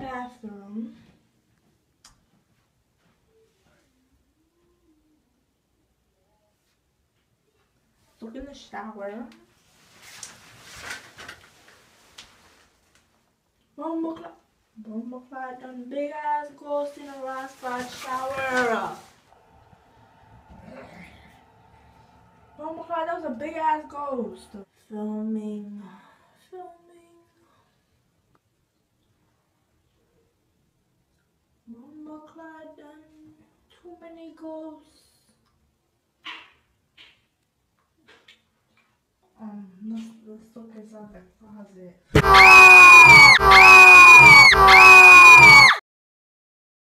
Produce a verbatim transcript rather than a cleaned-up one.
bathroom. Look in the shower. Bomba Clyde, Bomba Clyde done big ass ghost in a last spot shower. Bomba Clyde, that was a big ass ghost. Filming, filming. Bomba Clyde done too many ghosts. Um, let's, let's look inside the closet.